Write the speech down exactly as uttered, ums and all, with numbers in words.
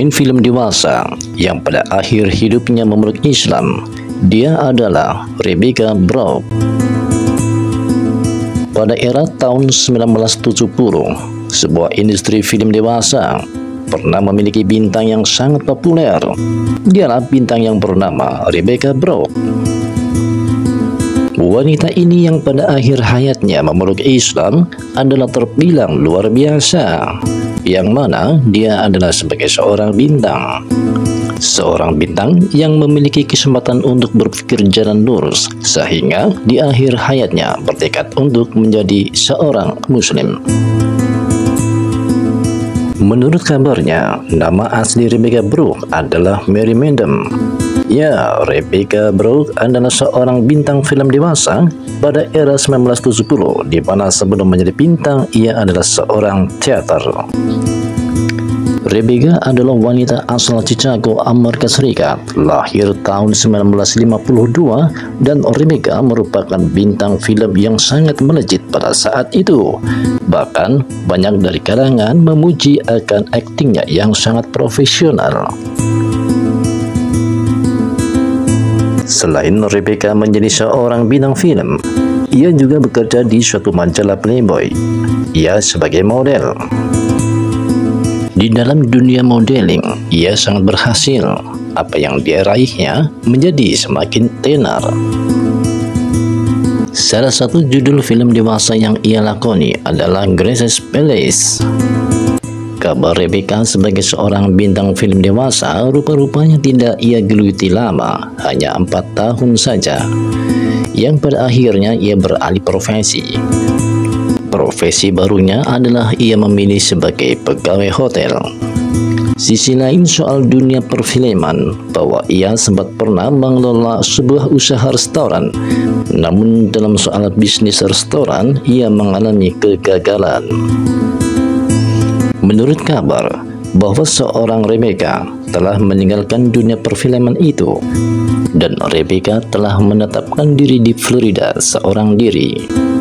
pemain film dewasa yang pada akhir hidupnya memeluk Islam. Dia adalah Rebecca Brock. Pada era tahun sembilan belas tujuh puluh, sebuah industri film dewasa pernah memiliki bintang yang sangat populer. Dialah bintang yang bernama Rebecca Brock. Wanita ini yang pada akhir hayatnya memeluk Islam adalah terbilang luar biasa, yang mana dia adalah sebagai seorang bintang. Seorang bintang yang memiliki kesempatan untuk berpikir jalan lurus, sehingga di akhir hayatnya bertekad untuk menjadi seorang muslim. Menurut kabarnya, nama asli Rebecca Brock adalah Mary Mendem. Ya, Rebecca Brock adalah seorang bintang film dewasa pada era sembilan belas tujuh puluh, di mana sebelum menjadi bintang, ia adalah seorang teater. Rebecca adalah wanita asal Chicago, Amerika Serikat, lahir tahun sembilan belas lima puluh dua, dan Rebecca merupakan bintang film yang sangat melejit pada saat itu. Bahkan, banyak dari kalangan memuji akan aktingnya yang sangat profesional. Selain Rebecca menjadi seorang bintang film, ia juga bekerja di suatu majalah Playboy. Ia sebagai model. Di dalam dunia modeling, ia sangat berhasil. Apa yang dia raihnya menjadi semakin tenar. Salah satu judul film dewasa yang ia lakoni adalah Grace's Palace. Kabar Rebecca sebagai seorang bintang film dewasa rupa-rupanya tidak ia geluti lama, hanya empat tahun saja, yang pada akhirnya ia beralih profesi. Profesi barunya adalah ia memilih sebagai pegawai hotel. Sisi lain soal dunia perfilman, bahwa ia sempat pernah mengelola sebuah usaha restoran, namun dalam soal bisnis restoran ia mengalami kegagalan. Menurut kabar bahwa seorang Rebecca telah meninggalkan dunia perfilman itu, dan Rebecca telah menetapkan diri di Florida seorang diri.